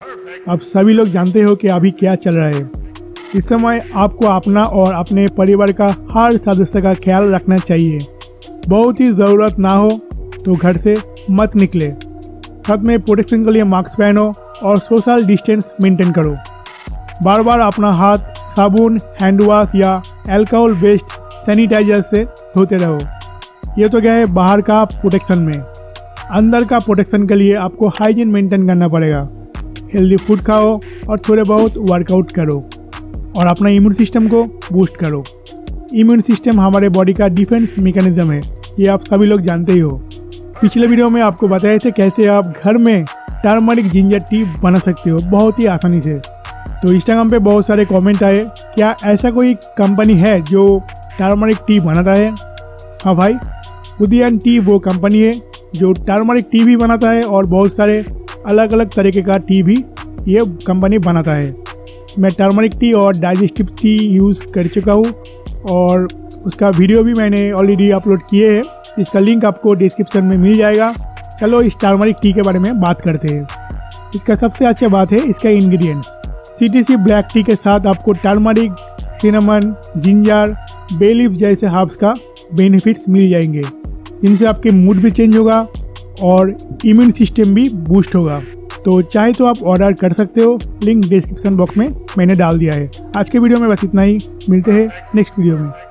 अब सभी लोग जानते हो कि अभी क्या चल रहा है। इस समय आपको अपना और अपने परिवार का हर सदस्य का ख्याल रखना चाहिए। बहुत ही ज़रूरत ना हो तो घर से मत निकले। साथ में प्रोटेक्शन के लिए मास्क पहनो और सोशल डिस्टेंस मेंटेन करो। बार बार अपना हाथ साबुन, हैंड वॉश या अल्कोहल बेस्ड सैनिटाइजर से धोते रहो। ये तो क्या है बाहर का प्रोटेक्शन में। अंदर का प्रोटेक्शन के लिए आपको हाइजीन मेंटेन करना पड़ेगा। हेल्दी फूड खाओ और थोड़े बहुत वर्कआउट करो और अपना इम्यून सिस्टम को बूस्ट करो। इम्यून सिस्टम हमारे बॉडी का डिफेंस मैकेनिज्म है, ये आप सभी लोग जानते ही हो। पिछले वीडियो में आपको बताए थे कैसे आप घर में टर्मरिक जिंजर टी बना सकते हो बहुत ही आसानी से। तो इंस्टाग्राम पे बहुत सारे कमेंट आए, क्या ऐसा कोई कंपनी है जो टर्मरिक टी बनाता है? हाँ भाई, उदयन टी वो कंपनी है जो टर्मरिक टी भी बनाता है और बहुत सारे अलग अलग तरीके का टी भी ये कंपनी बनाता है। मैं टर्मरिक टी और डाइजेस्टिव टी यूज़ कर चुका हूँ और उसका वीडियो भी मैंने ऑलरेडी अपलोड किए हैं। इसका लिंक आपको डिस्क्रिप्शन में मिल जाएगा। चलो इस टर्मरिक टी के बारे में बात करते हैं। इसका सबसे अच्छा बात है इसका इंग्रेडिएंट्स। CTC ब्लैक टी के साथ आपको turmeric, cinnamon, ginger, bay leaf जैसे हर्ब्स का बेनिफिट्स मिल जाएंगे, जिनसे आपके मूड भी चेंज होगा और इम्यून सिस्टम भी बूस्ट होगा। तो चाहे तो आप ऑर्डर कर सकते हो, लिंक डिस्क्रिप्शन बॉक्स में मैंने डाल दिया है। आज के वीडियो में बस इतना ही, मिलते हैं नेक्स्ट वीडियो में।